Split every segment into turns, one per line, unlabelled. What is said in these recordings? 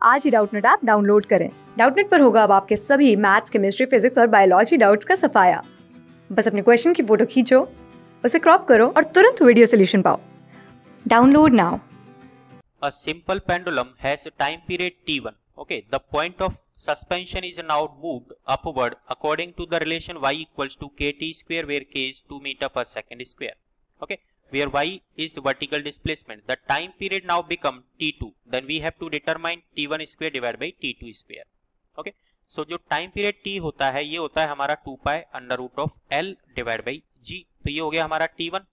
आज ही Doubtnut app download करें। डाउटनेट पर होगा अब आपके सभी मैथ्स, केमिस्ट्री, फिजिक्स और बायोलॉजी डाउट्स का सफाया। बस अपने क्वेश्चन की फोटो खींचो, उसे क्रॉप करो और तुरंत वीडियो सोल्यूशन पाओ। Download now.
A simple pendulum has a time period t1. Okay, the point of suspension is now moved upward according to the relation y equals to kt square, where k is 2 meter per second square. Okay, where y is the vertical displacement. The time period now become t2. Then we have to determine t1 square divided by t2 square. Okay, so जो time period t होता है ये होता है हमारा 2 pi under root of l divided by g. तो ये हो गया हमारा t1.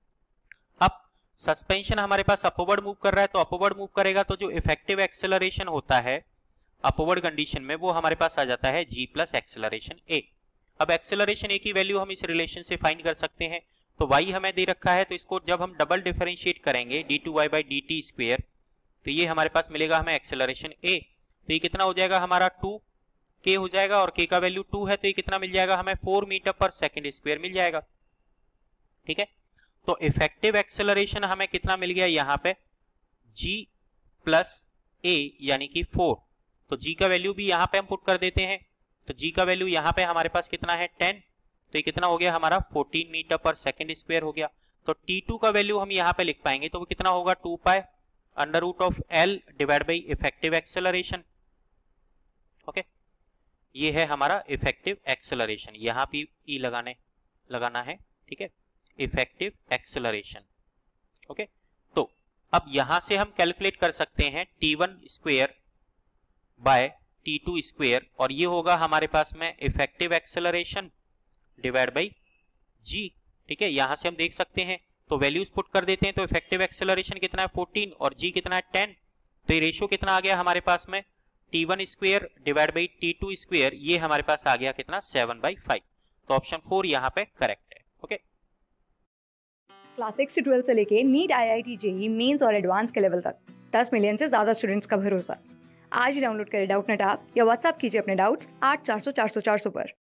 अब सस्पेंशन हमारे पास अपवर्ड मूव कर रहा है, तो अपवर्ड मूव करेगा तो जो इफेक्टिव एक्सेलरेशन होता है अपवर्ड कंडीशन में वो हमारे पास आ जाता है g प्लस एक्सेलरेशन a. अब एक्सेलरेशन a की वैल्यू हम इस रिलेशन से फाइंड कर सकते हैं। तो y हमें दे रखा है, तो इसको जब हम डबल डिफरेंशिएट करेंगे d2y by D T square, तो ये हमारे पास मिलेगा हमें एक्सेलरेशन a। तो ये कितना हो जाएगा हमारा 2k हो जाएगा, और k का वैल्यू 2 है, तो ये कितना मिल जाएगा हमें 4 मीटर पर सेकेंड स्क्वायर मिल जाएगा। ठीक है, तो इफेक्टिव एक्सेलरेशन हमें कितना मिल गया यहाँ पे g प्लस a यानी कि 4। तो g का वैल्यू भी यहाँ पे हम पुट कर देते हैं, तो g का वैल्यू यहाँ पे हमारे पास कितना है 10, तो ये कितना हो गया हमारा 14 मीटर पर सेकेंड स्क्वायर हो गया। तो t2 का वैल्यू हम यहाँ पे लिख पाएंगे, तो वो कितना होगा 2 pi under root of l divide by effective acceleration. Okay, ये है हमारा इफेक्टिव एक्सेलरेशन, यहाँ पे ई लगाना है। ठीक है, इफेक्टिव एक्सेलरेशन। ओके, तो अब यहां से हम कैलकुलेट कर सकते हैं t1 square by t2 square, और ये होगा हमारे पास में effective acceleration divide by g। ठीक है, यहां से हम देख सकते हैं, तो वैल्यूज पुट कर देते हैं, तो इफेक्टिव एक्सेलरेशन कितना है 14 और g कितना है 10। तो ये रेशियो कितना आ गया हमारे पास में t1 square divide by t2 square, ये हमारे पास आ गया कितना 7/5। तो ऑप्शन 4 यहाँ पे करेक्ट है। ओके,
क्लास 6 से 12 से लेके नीट, IIT, जेई मेंस और एडवांस के लेवल तक 10 मिलियन से ज्यादा स्टूडेंट्स का भरोसा। आज ही डाउनलोड करें डाउटनेट ऐप या व्हाट्सएप कीजिए अपने डाउट्स 8400 400 400 पर।